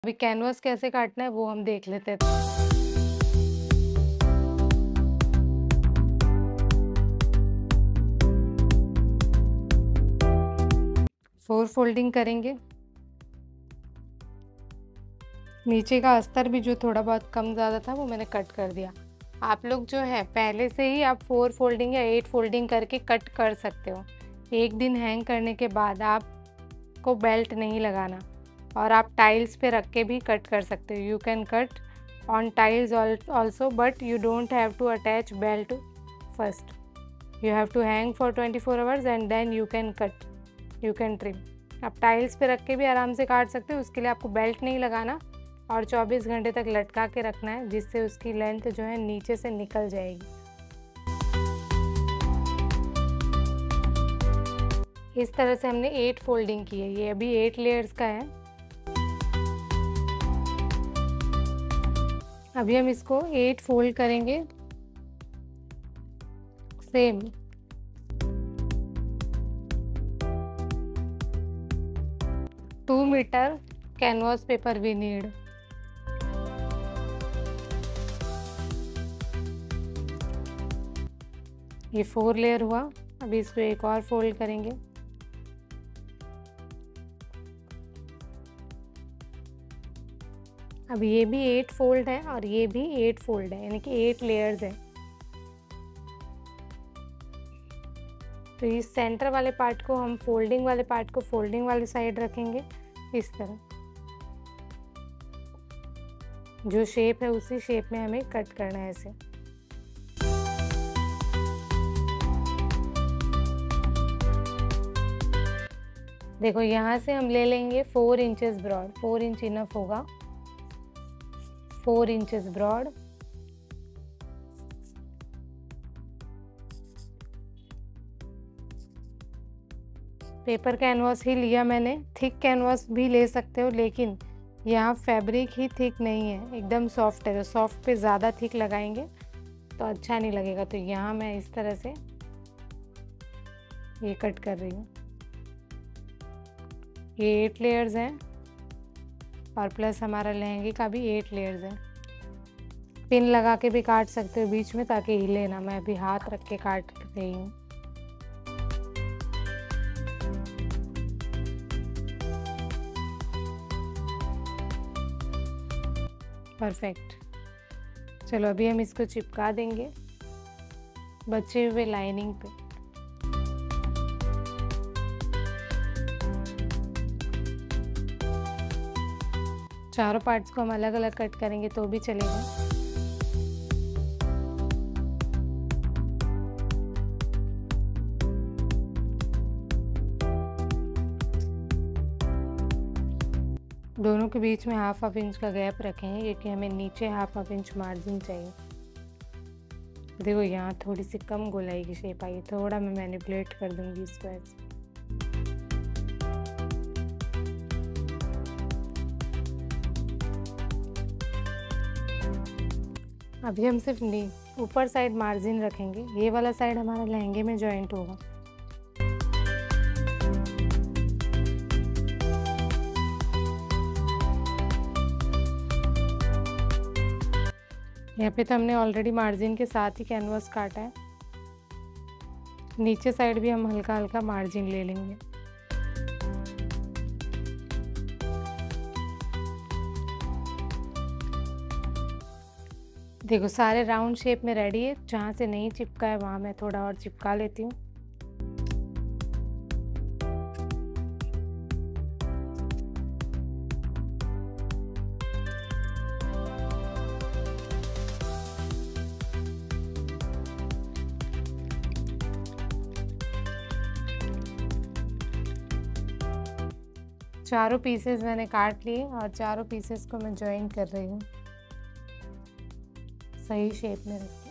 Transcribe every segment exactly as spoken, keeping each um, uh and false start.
अभी कैनवास कैसे काटना है वो हम देख लेते हैं। फोर फोल्डिंग करेंगे। नीचे का अस्तर भी जो थोड़ा बहुत कम ज़्यादा था वो मैंने कट कर दिया। आप लोग जो है पहले से ही आप फोर फोल्डिंग या एट फोल्डिंग करके कट कर सकते हो। एक दिन हैंग करने के बाद आपको बेल्ट नहीं लगाना और आप टाइल्स पे रख के भी कट कर सकते हो। You can cut on tiles also but you don't have to attach belt first. You have to hang for twenty four hours and then you can cut, you can trim. आप tiles पे रख के भी आराम से काट सकते हो। उसके लिए आपको बेल्ट नहीं लगाना और चौबीस घंटे तक लटका के रखना है, जिससे उसकी लेंथ जो है नीचे से निकल जाएगी। इस तरह से हमने एट फोल्डिंग की है। ये अभी एट लेयर्स का है। अभी हम इसको एट फोल्ड करेंगे same. Two meter canvas paper we need. ये फोर लेयर हुआ। अभी इसको एक और फोल्ड करेंगे। अब ये भी एट फोल्ड है और ये भी एट फोल्ड है, यानी कि एट लेयर्स है। तो इस सेंटर वाले पार्ट को हम फोल्डिंग वाले पार्ट को फोल्डिंग वाली साइड रखेंगे इस तरह। जो शेप है उसी शेप में हमें कट करना है ऐसे। देखो यहाँ से हम ले लेंगे four inches broad. Four inch enough होगा। Four inches broad. Paper canvas ही लिया मैंने। थिक कैनवास भी ले सकते हो, लेकिन यहाँ फैब्रिक ही थिक नहीं है, एकदम सॉफ्ट है। तो सॉफ्ट पे ज़्यादा थिक लगाएंगे तो अच्छा नहीं लगेगा। तो यहाँ मैं इस तरह से ये कट कर रही हूँ। ये एट लेयर्स हैं और प्लस हमारा लहंगे का भी एट लेयर्स हैं। पिन लगा के भी काट सकते हो बीच में ताकि हिले ना। मैं अभी हाथ रख के काट रही हूँ। परफेक्ट। चलो अभी हम इसको चिपका देंगे बचे हुए लाइनिंग पे। चारों पार्ट्स को हम अलग अलग कट करेंगे तो भी चलेगा। दोनों के बीच में हाफ हाफ इंच का गैप रखेंगे क्योंकि हमें नीचे हाफ हाफ इंच मार्जिन चाहिए। देखो यहाँ थोड़ी सी कम गोलाई की शेप आई है, थोड़ा मैं मैनिपुलेट कर दूंगी इसको ऐसे। अभी हम सिर्फ नी ऊपर साइड मार्जिन रखेंगे। ये वाला साइड हमारा लहंगे में जॉइंट होगा। यहाँ पे तो हमने ऑलरेडी मार्जिन के साथ ही कैनवास काटा है। नीचे साइड भी हम हल्का हल्का मार्जिन ले लेंगे। देखो सारे राउंड शेप में रेडी है। जहाँ से नहीं चिपका है वहाँ मैं थोड़ा और चिपका लेती हूँ। चारों पीसेस मैंने काट लिए और चारों पीसेस को मैं ज्वाइन कर रही हूँ सही शेप में रख के।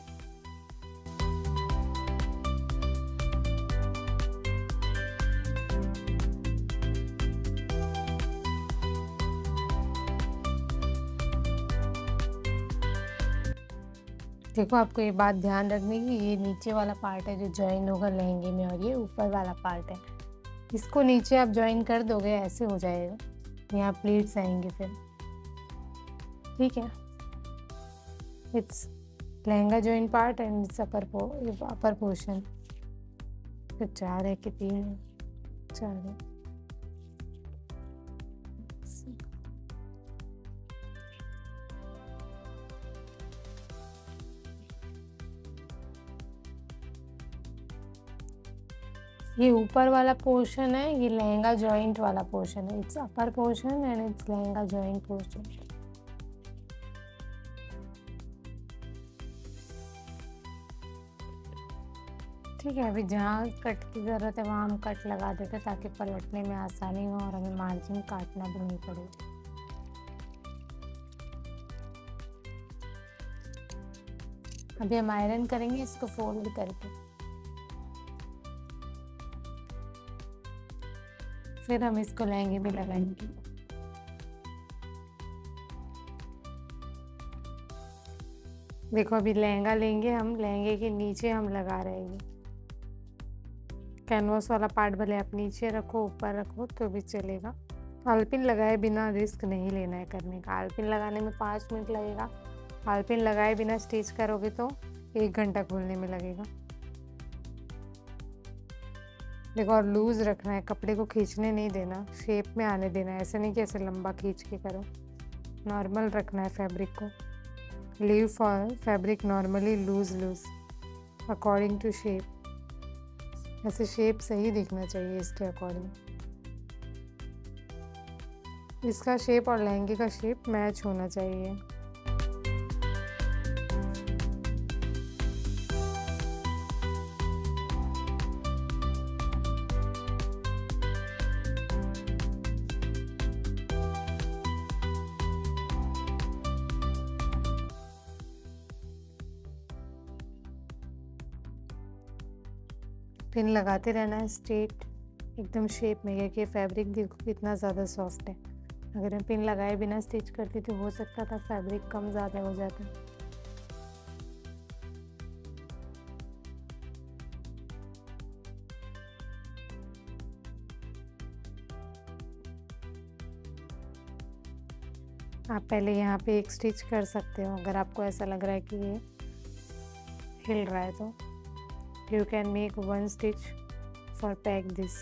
देखो आपको ये बात ध्यान रखनी है कि ये नीचे वाला पार्ट है जो ज्वाइन होगा लहंगे में, और ये ऊपर वाला पार्ट है। इसको नीचे आप ज्वाइन कर दोगे ऐसे हो जाएगा, यहाँ प्लीट्स आएंगे फिर। ठीक है। It's lehenga joint part and it's upper upper portion. तो चार है कि तीन है? चार है। ये ऊपर वाला पोर्शन है, ये लहंगा जॉइंट वाला पोर्शन है। It's upper portion and it's lehenga joint portion. ठीक है, अभी जहाँ कट की ज़रूरत है वहाँ हम कट लगा देते ताकि पलटने में आसानी हो और हमें मार्जिन काटना भी नहीं पड़े। अभी हम आयरन करेंगे इसको फोल्ड करके, फिर हम इसको लहंगे में लगाएंगे। देखो अभी लहंगा लेंगे हम, लहंगे के नीचे हम लगा रहे हैं। कैनवास वाला पार्ट भले आप नीचे रखो ऊपर रखो तो भी चलेगा। आलपिन लगाए बिना रिस्क नहीं लेना है करने का। आलपिन लगाने में पाँच मिनट लगेगा, आलपिन लगाए बिना स्टिच करोगे तो एक घंटा खोलने में लगेगा। देखो और लूज़ रखना है, कपड़े को खींचने नहीं देना, शेप में आने देना है। ऐसे नहीं कि ऐसे लंबा खींच के करो, नॉर्मल रखना है फैब्रिक को। Leave for fabric normally loose loose according to shape. ऐसे शेप सही दिखना चाहिए इसके अकॉर्डिंग। इसका शेप और लहंगे का शेप मैच होना चाहिए। पिन लगाते रहना है स्ट्रेट एकदम शेप में, क्योंकि फैब्रिक देखो कितना ज़्यादा सॉफ्ट है। अगर मैं पिन लगाए बिना स्टिच करती तो हो सकता था फैब्रिक कम ज़्यादा हो जाता। आप पहले यहाँ पे एक स्टिच कर सकते हो अगर आपको ऐसा लग रहा है कि ये हिल रहा है तो। You can make one stitch for pack this.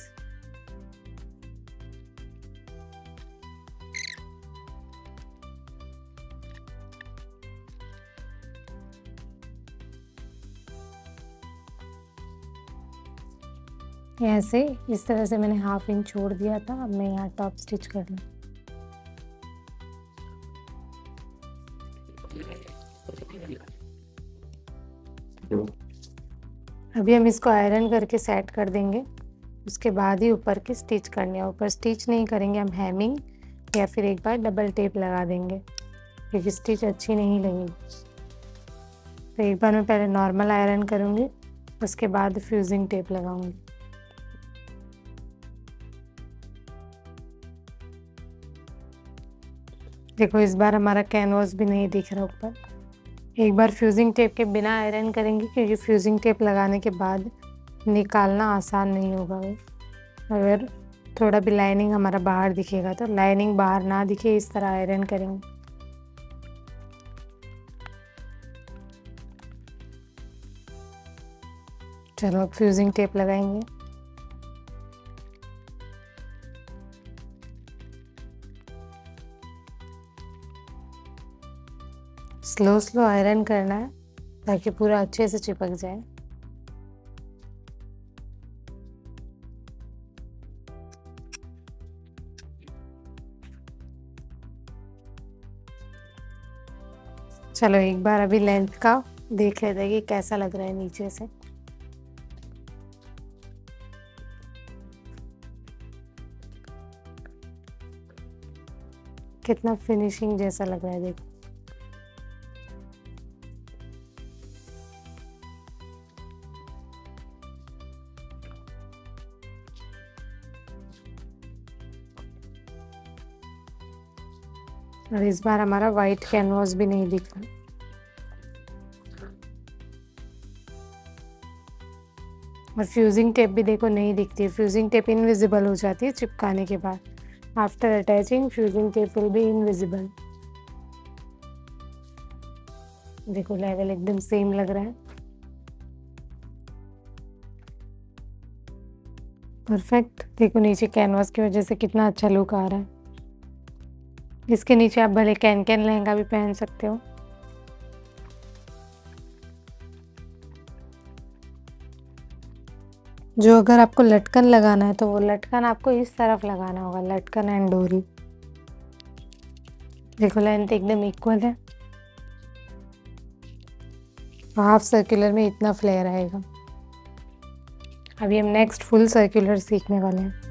ऐसे इस तरह से मैंने हाफ इंच छोड़ दिया था। अब मैं यहाँ टॉप स्टिच कर लूँ। अभी हम इसको आयरन करके सेट कर देंगे, उसके बाद ही ऊपर की स्टिच करनी है। ऊपर स्टिच नहीं करेंगे हम, हैमिंग या फिर एक बार डबल टेप लगा देंगे क्योंकि स्टिच अच्छी नहीं लगेगी। तो एक बार मैं पहले नॉर्मल आयरन करूँगी, उसके बाद फ्यूजिंग टेप लगाऊंगी। देखो इस बार हमारा कैनवास भी नहीं दिख रहा ऊपर। एक बार फ्यूजिंग टेप के बिना आयरन करेंगे क्योंकि फ्यूजिंग टेप लगाने के बाद निकालना आसान नहीं होगा। अगर थोड़ा भी लाइनिंग हमारा बाहर दिखेगा तो लाइनिंग बाहर ना दिखे इस तरह आयरन करेंगे। चलो अब फ्यूजिंग टेप लगाएंगे। स्लो स्लो आयरन करना है ताकि पूरा अच्छे से चिपक जाए। चलो एक बार अभी लेंथ का देख लेते हैं कि कैसा लग रहा है नीचे से। कितना फिनिशिंग जैसा लग रहा है देखो। और इस बार हमारा वाइट कैनवास भी नहीं दिख रहा। और फ्यूजिंग टेप भी देखो नहीं दिखती है। फ्यूजिंग टेप इनविजिबल हो जाती है चिपकाने के बाद। After attaching fusing tape will be invisible. देखो लेवल एकदम सेम लग रहा है। परफेक्ट। देखो नीचे कैनवास की वजह से कितना अच्छा लुक आ रहा है। इसके नीचे आप भले कैन कैन लहंगा भी पहन सकते हो। जो अगर आपको लटकन लगाना है तो वो लटकन आपको इस तरफ लगाना होगा, लटकन एंड डोरी। देखो लेंथ एकदम इक्वल है। हाफ सर्कुलर में इतना फ्लेयर आएगा। अभी हम नेक्स्ट फुल सर्कुलर सीखने वाले हैं।